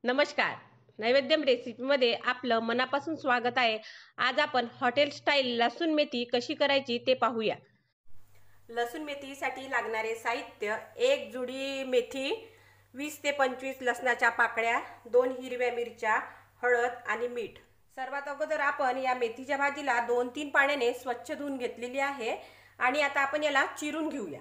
नमस्कार. नैवेद्यम रेसिपीमध्ये आपलं मनापासून स्वागत आहे. आज आपण हॉटेल स्टाईल लसूण मेथी कशी करायची ते पाहूया. लसूण मेथीसाठी लागणारे साहित्य: एक जुडी मेथी, 20 ते 25 लसणाच्या पाकळ्या, 2 हिरव्या मिरच्या, हळद आणि मीठ. सर्वात अगोदर आपण या मेथीच्या भाजीला 2-3 पाण्याने स्वच्छ धुवून घेतलेली आहे आणि आता आपण याला चिरून घेऊया.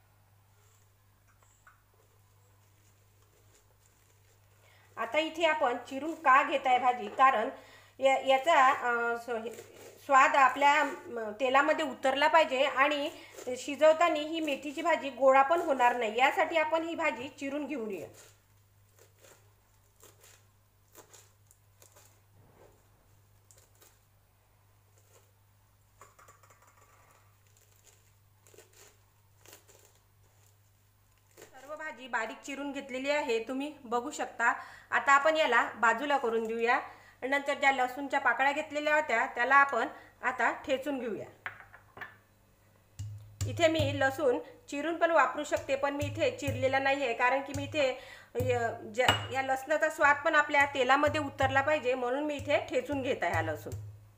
आता इथे आपण चिरून का घेत आहे भाजी, कारण याचा स्वाद आपल्या तेलामध्ये उतरला पाहिजे आणि शिजवताना ही मेथीची भाजी गोळा पण होणार नाही, यासाठी आपण ही भाजी चिरून घेऊया. भाजी बारीक चिरून घेतलेली आहे, तुम्ही बघू शकता. आता आपण याला बाजूला करून घेऊया. नंतर ज्या लसूणच्या पाकळ्या घेतलेल्या होत्या त्याला आपण आता ठेचून घेऊया. इथे मी लसूण चिरून पण वापरू शकते, पण मी इथे चिरलेला नाही आहे, कारण की मी इथे या लसणाचा स्वाद पण आपल्या तेलामध्ये उतरला पाहिजे, म्हणून मी इथे ठेचून घेत आहे हा लसूण.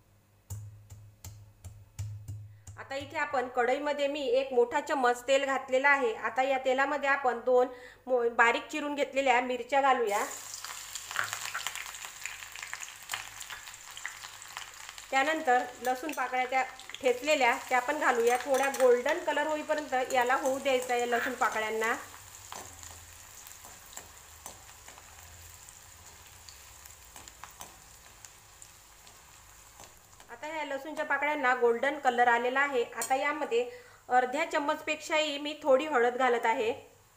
आता इथे आपण कढईमध्ये मी एक मोठा चम्मच तेल घातलेला आहे. आता या तेलामध्ये आपण 2 बारीक चिरून घेतलेल्या मिरच्या घालूया. त्यानंतर लसूण पाकळ्या त्या ठेचलेल्या त्या पण घालूया. थोड्या गोल्डन कलर होईपर्यंत याला होऊ द्यायचा या लसूण पाकळ्यांना. आता ह्या लसूणच्या पाकळ्यांना गोल्डन कलर आलेला आहे. आता यामध्ये अर्ध्या चम्मच पेक्षाही मी थोडी हळद घालत आहे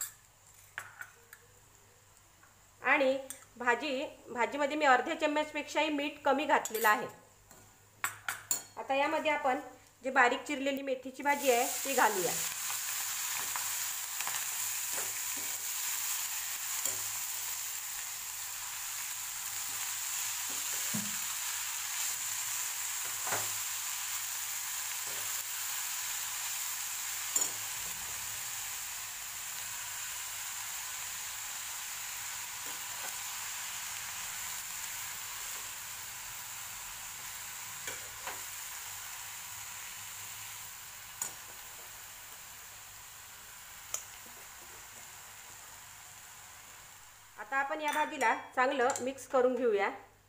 आणि भाजीमध्ये मी अर्ध्या चम्मच पेक्षाही मीठ कमी घातलेलं आहे. आता यामध्ये आपण जे बारीक चिरलेली मेथीची भाजी आहे ती घालूया. आता आपण या भाजीला चांगलं मिक्स करून घेऊया.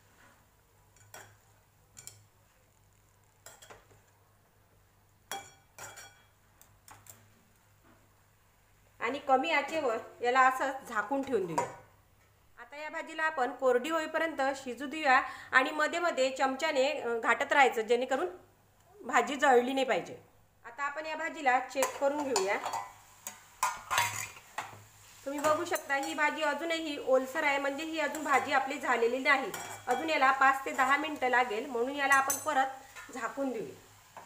आणि कमी आचेवर याला असं झाकून ठेवून देऊया. आता या भाजीला आपण कोरडी होईपर्यंत शिजू देऊया आणि मध्ये मध्ये चमच्याने घाटत राहायचं, जेणेकरून भाजी जळली नाही पाहिजे. आता आपण या भाजीला चेक करून घेऊया. तुम्ही बघू शकता ही भाजी अजूनही ओलसर आहे, म्हणजे ही अजून भाजी आपली झालेली नाही. अजून याला 5 ते 10 मिनिटं लागेल, म्हणून याला आपण परत झाकून देऊया.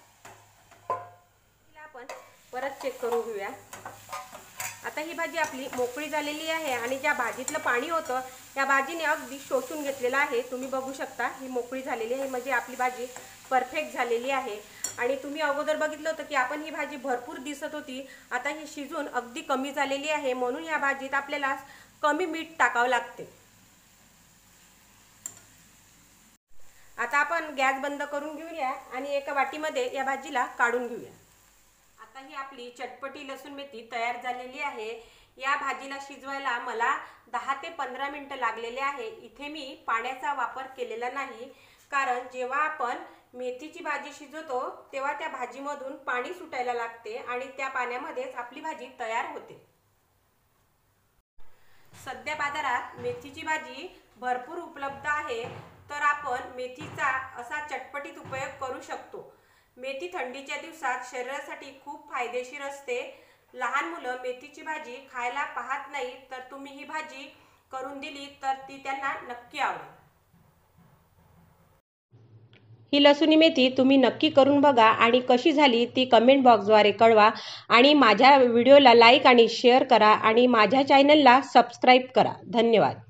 आपण परत चेक करून घेऊया. आता ही भाजी आपली मोकळी झालेली आहे आणि ज्या भाजीतलं पाणी होतं या भाजीने अगदी शोषून घेतलेलं आहे. तुम्ही बघू शकता ही मोकळी झालेली आहे, म्हणजे आपली भाजी परफेक्ट झालेली आहे. आणि तुम्ही अगोदर बघितलं होतं की आपण ही भाजी भरपूर दिसत होती, आता ही शिजून अगदी कमी झालेली आहे, म्हणून या भाजीत आपल्याला कमी मीठ टाकावं लागते. आता आपण गॅस बंद करून घेऊया आणि एका वाटीमध्ये या भाजीला काढून घेऊया. आता ही आपली चटपटी लसूण मेथी तयार झालेली आहे. या भाजीला शिजवायला मला 10 ते 15 मिनिटं लागलेले आहे. इथे मी पाण्याचा वापर केलेला नाही, कारण जेव्हा आपण मेथीची भाजी शिजवतो तेव्हा त्या भाजीमधून पाणी सुटायला लागते आणि त्या पाण्यामध्येच आपली भाजी तयार होते. सध्या बाजारात मेथीची भाजी भरपूर उपलब्ध आहे, तर आपण मेथीचा असा चटपटीत उपयोग करू शकतो. मेथी थंडीच्या दिवसात शरीरासाठी खूप फायदेशीर असते. लहान मुलं मेथीची भाजी खायला पाहत नाही, तर तुम्ही ही भाजी करून दिली तर ती त्यांना नक्की आवडेल. ही लसूणी मेथी तुम्ही नक्की करून बघा आणि कशी झाली ती कमेंट बॉक्सद्वारे कळवा. आणि माझ्या व्हिडिओला लाईक आणि शेअर करा आणि माझ्या चॅनलला सबस्क्राईब करा. धन्यवाद.